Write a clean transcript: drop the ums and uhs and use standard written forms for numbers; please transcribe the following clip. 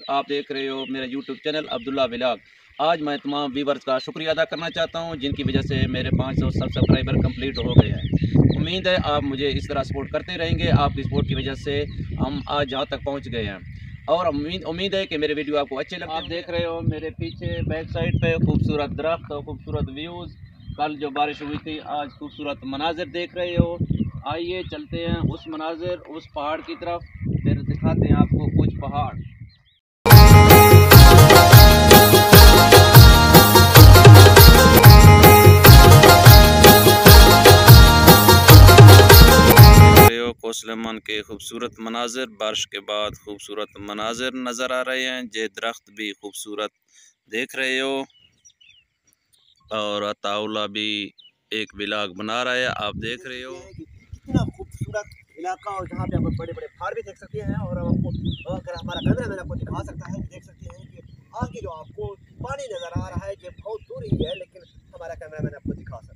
आप देख रहे हो मेरा YouTube चैनल अब्दुल्ला व्लॉग। आज मैं तमाम व्यूवर्स का शुक्रिया अदा करना चाहता हूं जिनकी वजह से मेरे 500 सब्सक्राइबर कंप्लीट हो गए हैं। उम्मीद है आप मुझे इस तरह सपोर्ट करते रहेंगे। आपकी सपोर्ट की वजह से हम आज जहां तक पहुंच गए हैं और उम्मीद है कि मेरे वीडियो आपको अच्छे लगते हैं। आप देख रहे हो मेरे पीछे बैक साइड पे खूबसूरत दरख्त और खूबसूरत व्यूज़। कल जो बारिश हुई थी आज खूबसूरत मनाजिर देख रहे हो। आइए चलते हैं उस मनाजिर उस पहाड़ की तरफ, फिर दिखाते हैं आपको कुछ पहाड़। कोसलमान के खूबसूरत मनाजिर, बारिश के बाद खूबसूरत मनाजिर नज़र आ रहे हैं। ये दरख्त भी खूबसूरत देख रहे हो और अताउला भी एक व्लॉग बना रहा है, आप देख रहे हो कितना खूबसूरत इलाका और जहाँ पे आप बड़े बड़े पहाड़ भी देख सकते हैं। और आपको अगर हमारा कैमरा मैन आपको दिखा सकता है, देख सकते हैं कि आगे जो आपको पानी नज़र आ रहा है ये बहुत दूर ही है, लेकिन हमारा कैमरा मैन आपको दिखा सकता है।